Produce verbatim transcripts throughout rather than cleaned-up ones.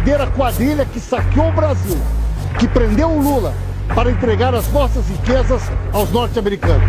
prender a quadrilha que saqueou o Brasil, que prendeu o Lula para entregar as nossas riquezas aos norte-americanos.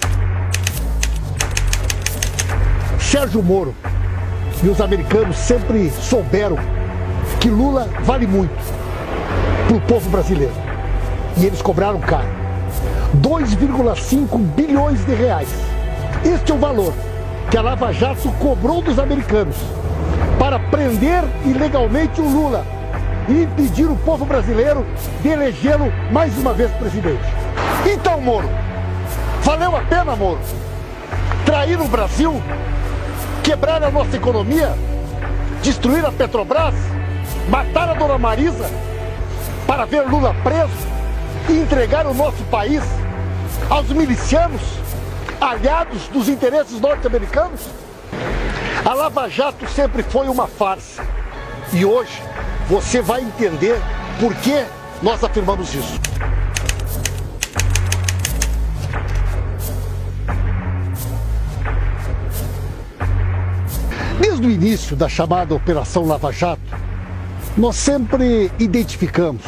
Sérgio Moro e os americanos sempre souberam que Lula vale muito para o povo brasileiro. E eles cobraram caro. dois vírgula cinco bilhões de reais. Este é o valor que a Lava Jato cobrou dos americanos para prender ilegalmente o Lula e impedir o povo brasileiro de elegê-lo mais uma vez presidente. Então, Moro, valeu a pena, Moro, trair o Brasil, quebrar a nossa economia, destruir a Petrobras, matar a dona Marisa para ver Lula preso e entregar o nosso país aos milicianos, aliados dos interesses norte-americanos? A Lava Jato sempre foi uma farsa. E hoje você vai entender por que nós afirmamos isso. Desde o início da chamada Operação Lava Jato, nós sempre identificamos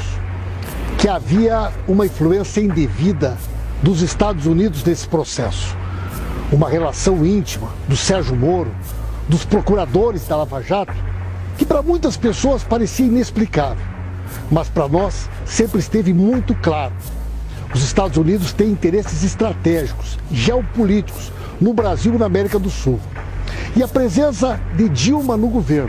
que havia uma influência indevida dos Estados Unidos nesse processo. Uma relação íntima do Sérgio Moro, dos procuradores da Lava Jato, que para muitas pessoas parecia inexplicável, mas para nós sempre esteve muito claro. Os Estados Unidos têm interesses estratégicos, geopolíticos, no Brasil e na América do Sul. E a presença de Dilma no governo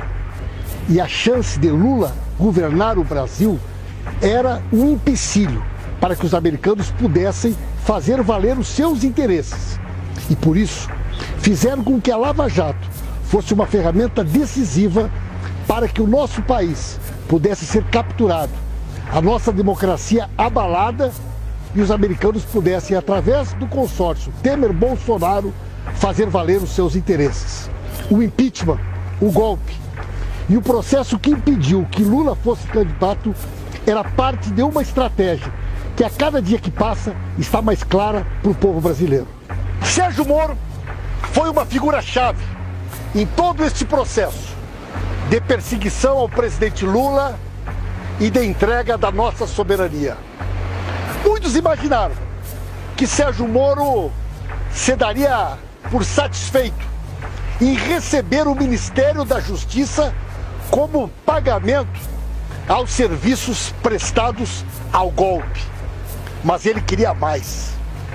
e a chance de Lula governar o Brasil era um empecilho para que os americanos pudessem fazer valer os seus interesses. E por isso, fizeram com que a Lava Jato fosse uma ferramenta decisiva para que o nosso país pudesse ser capturado, a nossa democracia abalada e os americanos pudessem, através do consórcio Temer-Bolsonaro, fazer valer os seus interesses. O impeachment, o golpe e o processo que impediu que Lula fosse candidato era parte de uma estratégia que a cada dia que passa está mais clara para o povo brasileiro. Sérgio Moro foi uma figura-chave em todo este processo de perseguição ao presidente Lula e de entrega da nossa soberania. Muitos imaginaram que Sérgio Moro se daria por satisfeito em receber o Ministério da Justiça como pagamento aos serviços prestados ao golpe. Mas ele queria mais.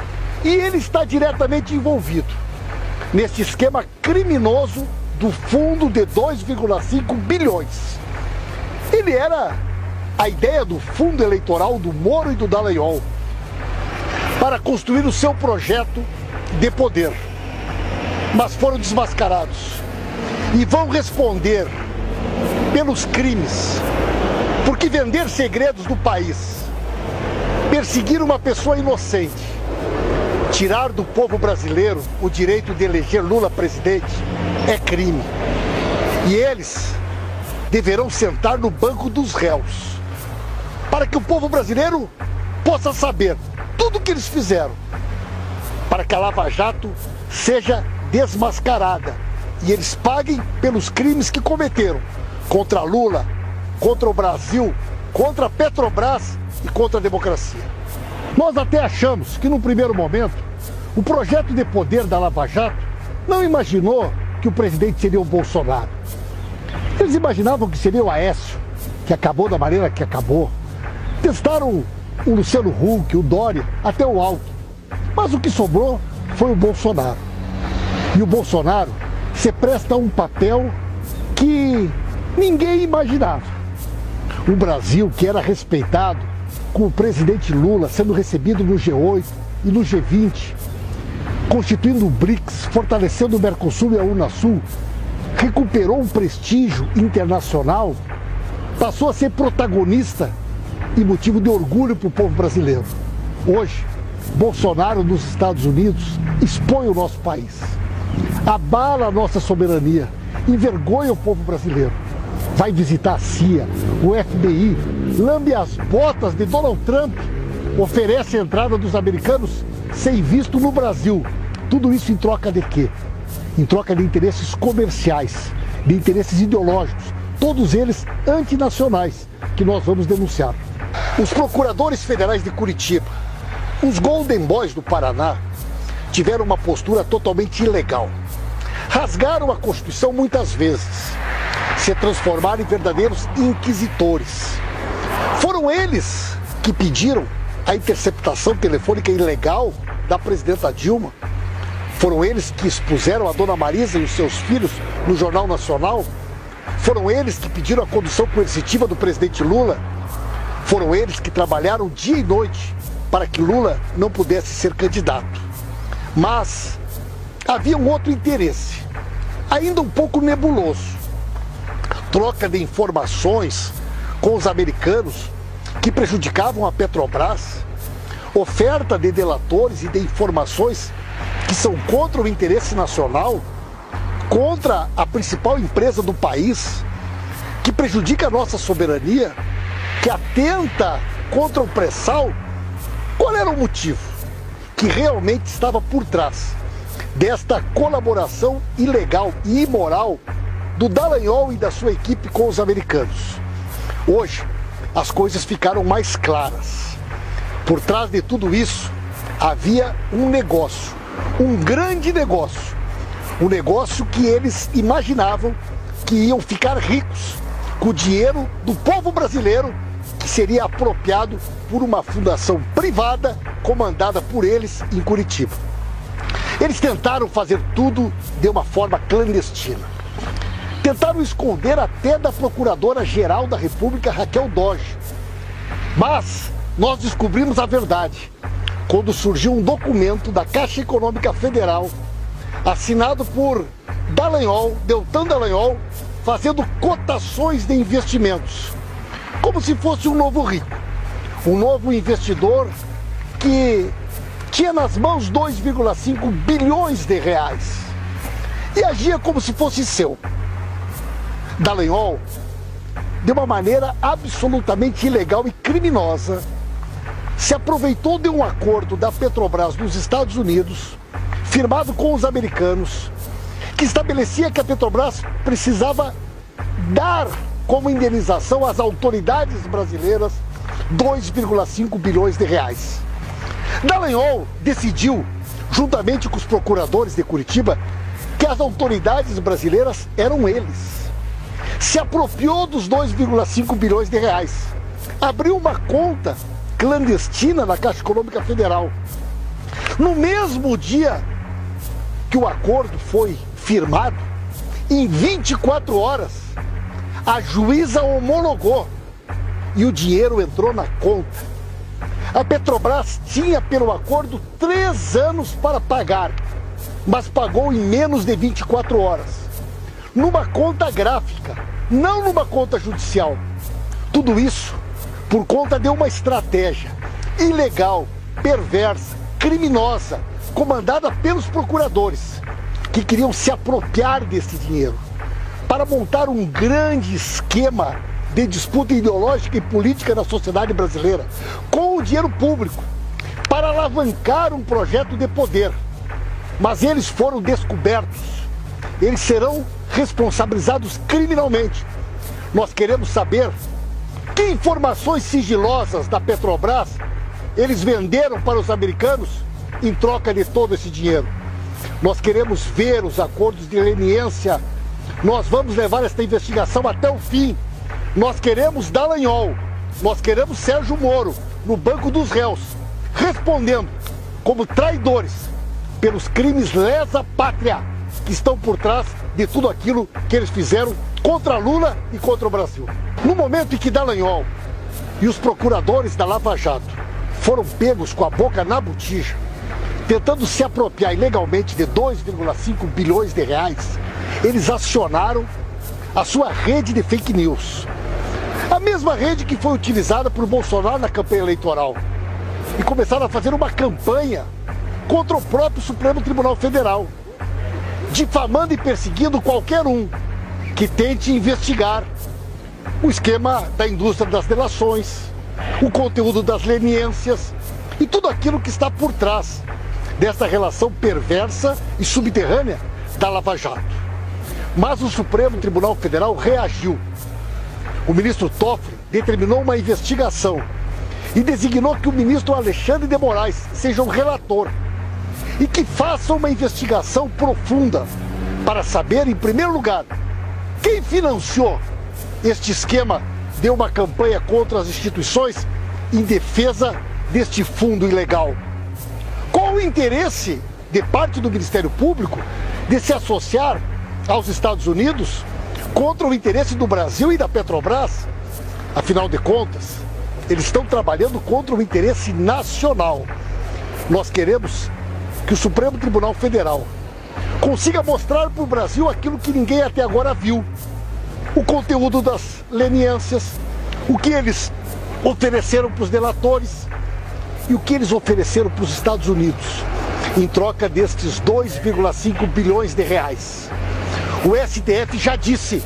E ele está diretamente envolvido nesse esquema criminoso do fundo de dois vírgula cinco bilhões. Ele era a ideia do fundo eleitoral do Moro e do Dallagnol para construir o seu projeto de poder. Mas foram desmascarados e vão responder pelos crimes, porque vender segredos do país, perseguir uma pessoa inocente, tirar do povo brasileiro o direito de eleger Lula presidente é crime. E eles deverão sentar no banco dos réus, para que o povo brasileiro possa saber tudo o que eles fizeram, para que a Lava Jato seja desmascarada e eles paguem pelos crimes que cometeram contra Lula, contra o Brasil, contra a Petrobras e contra a democracia. Nós até achamos que no primeiro momento o projeto de poder da Lava Jato não imaginou que o presidente seria o Bolsonaro. Eles imaginavam que seria o Aécio, que acabou da maneira que acabou. Testaram o Luciano Huck, o Dória, até o Alckmin. Mas o que sobrou foi o Bolsonaro. E o Bolsonaro se presta a um papel que ninguém imaginava. O Brasil, que era respeitado, com o presidente Lula sendo recebido no G oito e no G vinte, constituindo o BRICS, fortalecendo o Mercosul e a Unasul, recuperou um prestígio internacional, passou a ser protagonista e motivo de orgulho para o povo brasileiro. Hoje, Bolsonaro nos Estados Unidos expõe o nosso país, abala a nossa soberania, envergonha o povo brasileiro. Vai visitar a C I A, o F B I, lambe as botas de Donald Trump, oferece a entrada dos americanos sem visto no Brasil. Tudo isso em troca de quê? Em troca de interesses comerciais, de interesses ideológicos, todos eles antinacionais, que nós vamos denunciar. Os procuradores federais de Curitiba, os Golden Boys do Paraná, tiveram uma postura totalmente ilegal. Rasgaram a Constituição muitas vezes, se transformaram em verdadeiros inquisitores. Foram eles que pediram a interceptação telefônica ilegal da presidenta Dilma. Foram eles que expuseram a dona Marisa e os seus filhos no Jornal Nacional. Foram eles que pediram a condução coercitiva do presidente Lula. Foram eles que trabalharam dia e noite para que Lula não pudesse ser candidato. Mas havia um outro interesse, ainda um pouco nebuloso. Troca de informações com os americanos que prejudicavam a Petrobras, oferta de delatores e de informações que são contra o interesse nacional, contra a principal empresa do país, que prejudica a nossa soberania, que atenta contra o pré-sal. Qual era o motivo que realmente estava por trás desta colaboração ilegal e imoral do Dallagnol e da sua equipe com os americanos? Hoje, as coisas ficaram mais claras. Por trás de tudo isso, havia um negócio, um grande negócio. Um negócio que eles imaginavam que iam ficar ricos com o dinheiro do povo brasileiro, que seria apropriado por uma fundação privada comandada por eles em Curitiba. Eles tentaram fazer tudo de uma forma clandestina. Tentaram esconder até da Procuradora-Geral da República, Raquel Dodge. Mas nós descobrimos a verdade quando surgiu um documento da Caixa Econômica Federal, assinado por Dallagnol, Deltan Dallagnol, fazendo cotações de investimentos, como se fosse um novo rico, um novo investidor que tinha nas mãos dois vírgula cinco bilhões de reais e agia como se fosse seu. Dallagnol, de uma maneira absolutamente ilegal e criminosa, se aproveitou de um acordo da Petrobras nos Estados Unidos, firmado com os americanos, que estabelecia que a Petrobras precisava dar como indenização às autoridades brasileiras dois vírgula cinco bilhões de reais. Dallagnol decidiu, juntamente com os procuradores de Curitiba, que as autoridades brasileiras eram eles. Se apropriou dos dois vírgula cinco bilhões de reais, abriu uma conta clandestina na Caixa Econômica Federal. No mesmo dia que o acordo foi firmado, em vinte e quatro horas, a juíza homologou e o dinheiro entrou na conta. A Petrobras tinha, pelo acordo, três anos para pagar, mas pagou em menos de vinte e quatro horas, numa conta gráfica, não numa conta judicial. Tudo isso por conta de uma estratégia ilegal, perversa, criminosa, comandada pelos procuradores, que queriam se apropriar desse dinheiro para montar um grande esquema de disputa ideológica e política na sociedade brasileira com o dinheiro público, para alavancar um projeto de poder. Mas eles foram descobertos, eles serão responsabilizados criminalmente. Nós queremos saber que informações sigilosas da Petrobras eles venderam para os americanos em troca de todo esse dinheiro. Nós queremos ver os acordos de leniência. Nós vamos levar esta investigação até o fim. Nós queremos Dallagnol, nós queremos Sérgio Moro no banco dos réus, respondendo como traidores pelos crimes lesa pátria que estão por trás de tudo aquilo que eles fizeram contra Lula e contra o Brasil. No momento em que Dallagnol e os procuradores da Lava Jato foram pegos com a boca na botija, tentando se apropriar ilegalmente de dois vírgula cinco bilhões de reais, eles acionaram a sua rede de fake news. A mesma rede que foi utilizada por Bolsonaro na campanha eleitoral. E começaram a fazer uma campanha contra o próprio Supremo Tribunal Federal, difamando e perseguindo qualquer um que tente investigar o esquema da indústria das delações, o conteúdo das leniências e tudo aquilo que está por trás dessa relação perversa e subterrânea da Lava Jato. Mas o Supremo Tribunal Federal reagiu o ministro Toffoli determinou uma investigação e designou que o ministro Alexandre de Moraes seja o relator e que faça uma investigação profunda para saber, em primeiro lugar, quem financiou este esquema de uma campanha contra as instituições em defesa deste fundo ilegal. Qual o interesse de parte do Ministério Público de se associar aos Estados Unidos contra o interesse do Brasil e da Petrobras? Afinal de contas, eles estão trabalhando contra o interesse nacional. Nós queremos que o Supremo Tribunal Federal consiga mostrar para o Brasil aquilo que ninguém até agora viu. O conteúdo das leniências, o que eles ofereceram para os delatores e o que eles ofereceram para os Estados Unidos em troca destes dois vírgula cinco bilhões de reais. O S T F já disse: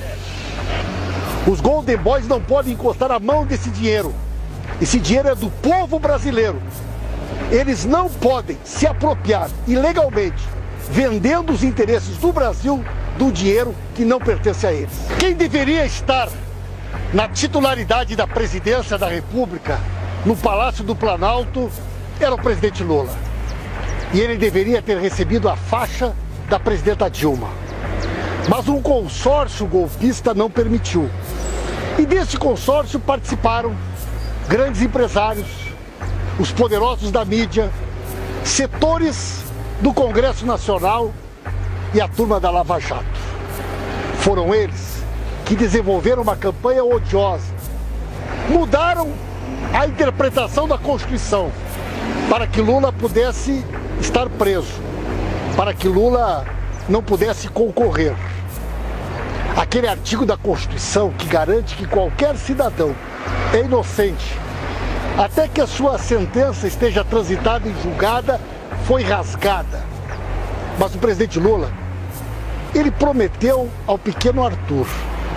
os Golden Boys não podem encostar a mão desse dinheiro. Esse dinheiro é do povo brasileiro. Eles não podem se apropriar ilegalmente, vendendo os interesses do Brasil, do dinheiro que não pertence a eles. Quem deveria estar na titularidade da presidência da República, no Palácio do Planalto, era o presidente Lula. E ele deveria ter recebido a faixa da presidenta Dilma. Mas um consórcio golpista não permitiu. E desse consórcio participaram grandes empresários, os poderosos da mídia, setores do Congresso Nacional e a turma da Lava Jato. Foram eles que desenvolveram uma campanha odiosa, mudaram a interpretação da Constituição para que Lula pudesse estar preso, para que Lula não pudesse concorrer. Aquele artigo da Constituição que garante que qualquer cidadão é inocente até que a sua sentença esteja transitada e julgada, foi rasgada. Mas o presidente Lula, ele prometeu ao pequeno Arthur,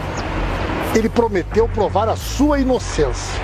ele prometeu provar a sua inocência.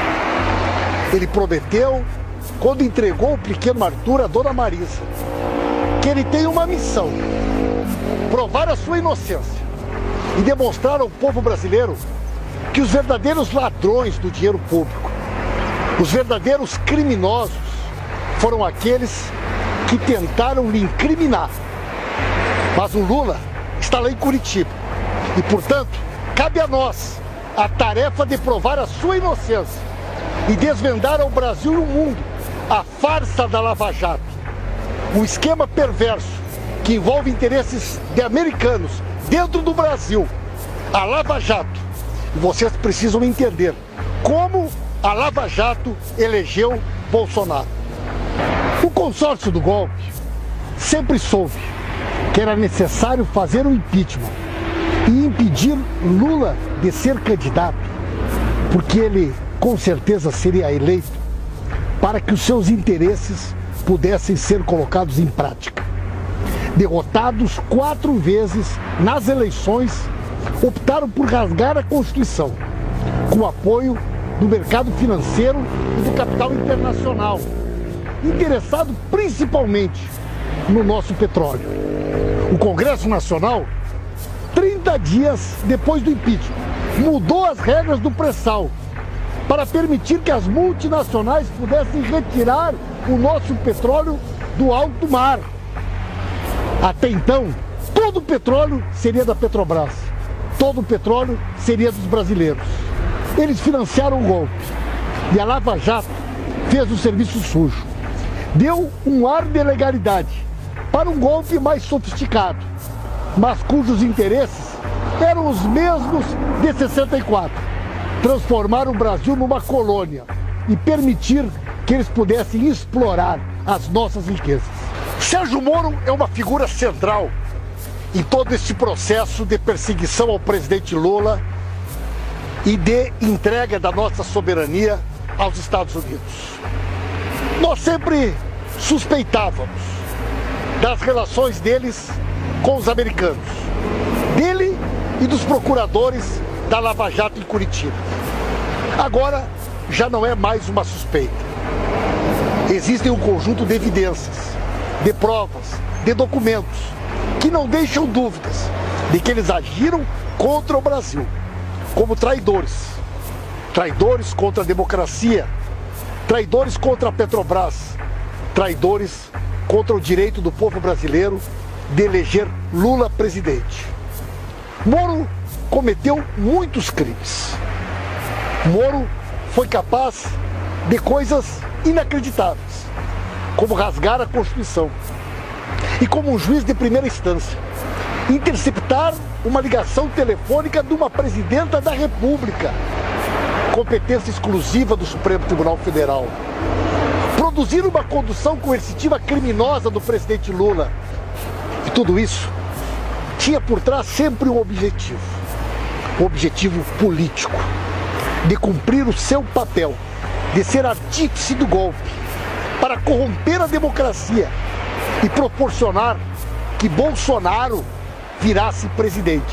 Ele prometeu, quando entregou o pequeno Arthur à dona Marisa, que ele tem uma missão: provar a sua inocência e demonstrar ao povo brasileiro que os verdadeiros ladrões do dinheiro público, os verdadeiros criminosos, foram aqueles que tentaram lhe incriminar. Mas o Lula está lá em Curitiba e, portanto, cabe a nós a tarefa de provar a sua inocência e desvendar ao Brasil e ao mundo a farsa da Lava Jato, um esquema perverso que envolve interesses de americanos dentro do Brasil. A Lava Jato, e vocês precisam entender como a Lava Jato elegeu Bolsonaro. O consórcio do golpe sempre soube que era necessário fazer um impeachment e impedir Lula de ser candidato, porque ele com certeza seria eleito, para que os seus interesses pudessem ser colocados em prática. Derrotados quatro vezes nas eleições, optaram por rasgar a Constituição, com o apoio do mercado financeiro e do capital internacional, interessado principalmente no nosso petróleo. O Congresso Nacional, trinta dias depois do impeachment, mudou as regras do pré-sal para permitir que as multinacionais pudessem retirar o nosso petróleo do alto mar. Até então, todo o petróleo seria da Petrobras, todo o petróleo seria dos brasileiros. Eles financiaram o golpe e a Lava Jato fez o serviço sujo. Deu um ar de legalidade para um golpe mais sofisticado, mas cujos interesses eram os mesmos de sessenta e quatro. Transformar o Brasil numa colônia e permitir que eles pudessem explorar as nossas riquezas. Sérgio Moro é uma figura central em todo este processo de perseguição ao presidente Lula e de entrega da nossa soberania aos Estados Unidos. Nós sempre suspeitávamos das relações deles com os americanos, dele e dos procuradores da Lava Jato em Curitiba. Agora já não é mais uma suspeita. Existem um conjunto de evidências, de provas, de documentos que não deixam dúvidas de que eles agiram contra o Brasil. como traidores. Traidores contra a democracia, traidores contra a Petrobras, traidores contra o direito do povo brasileiro de eleger Lula presidente. Moro cometeu muitos crimes. Moro foi capaz de coisas inacreditáveis, como rasgar a Constituição e, como um juiz de primeira instância, interceptar uma ligação telefônica de uma presidenta da República, competência exclusiva do Supremo Tribunal Federal, produzir uma condução coercitiva criminosa do presidente Lula. E tudo isso tinha por trás sempre um objetivo, um objetivo político, de cumprir o seu papel, de ser artífice do golpe, para corromper a democracia e proporcionar que Bolsonaro virasse presidente.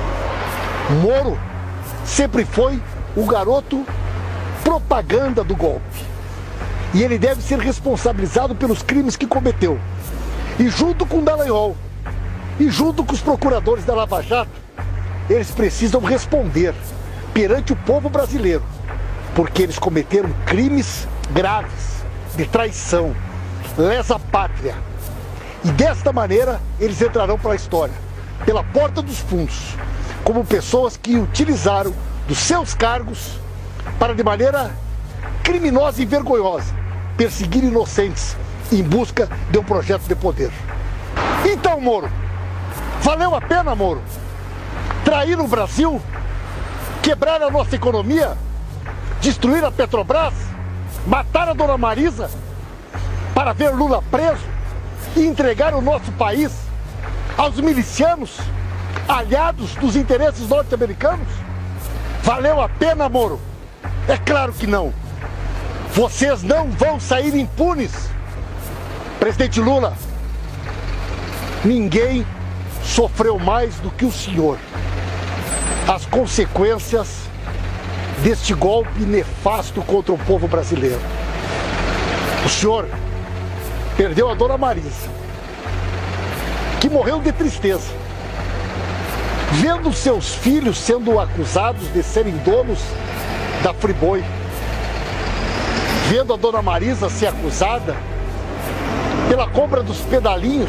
Moro sempre foi o garoto propaganda do golpe. E ele deve ser responsabilizado pelos crimes que cometeu. E junto com Dallagnol, e junto com os procuradores da Lava Jato, eles precisam responder perante o povo brasileiro, porque eles cometeram crimes graves de traição, lesa pátria. E desta maneira eles entrarão para a história, pela porta dos fundos, como pessoas que utilizaram dos seus cargos para, de maneira criminosa e vergonhosa, perseguir inocentes em busca de um projeto de poder. Então, Moro, valeu a pena, Moro, trair o Brasil, quebrar a nossa economia, destruir a Petrobras, matar a dona Marisa para ver Lula preso e entregar o nosso país aos milicianos aliados dos interesses norte-americanos? Valeu a pena, Moro? É claro que não. Vocês não vão sair impunes. Presidente Lula, ninguém sofreu mais do que o senhor as consequências deste golpe nefasto contra o povo brasileiro. O senhor perdeu a dona Marisa, que morreu de tristeza, vendo seus filhos sendo acusados de serem donos da Friboi, vendo a dona Marisa ser acusada pela compra dos pedalinhos,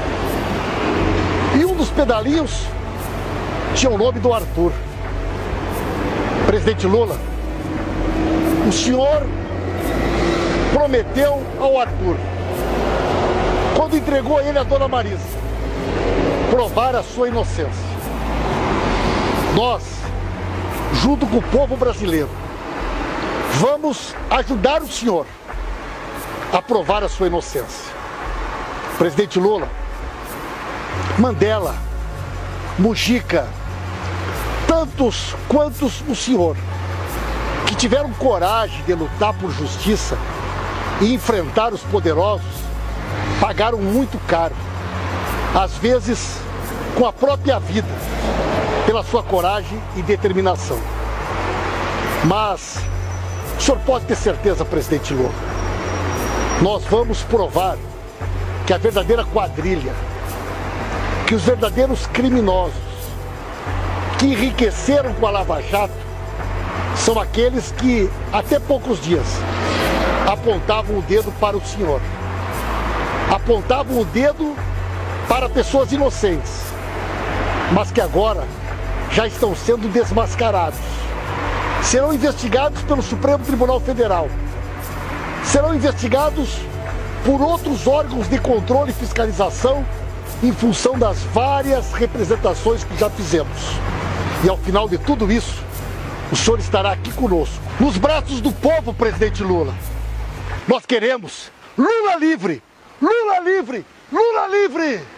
e um dos pedalinhos tinha o nome do Arthur. Presidente Lula, o senhor prometeu ao Arthur, quando entregou a ele a dona Marisa, provar a sua inocência. Nós, junto com o povo brasileiro, vamos ajudar o senhor a provar a sua inocência. Presidente Lula, Mandela, Mujica, tantos quantos o senhor, que tiveram coragem de lutar por justiça e enfrentar os poderosos, pagaram muito caro, às vezes com a própria vida, pela sua coragem e determinação. Mas o senhor pode ter certeza, presidente Lula, nós vamos provar que a verdadeira quadrilha, que os verdadeiros criminosos que enriqueceram com a Lava Jato são aqueles que até poucos dias apontavam o dedo para o senhor, apontavam o dedo para pessoas inocentes, mas que agora já estão sendo desmascarados. Serão investigados pelo Supremo Tribunal Federal, serão investigados por outros órgãos de controle e fiscalização em função das várias representações que já fizemos. E ao final de tudo isso, o senhor estará aqui conosco, nos braços do povo, presidente Lula. Nós queremos Lula livre! Lula livre! Lula livre!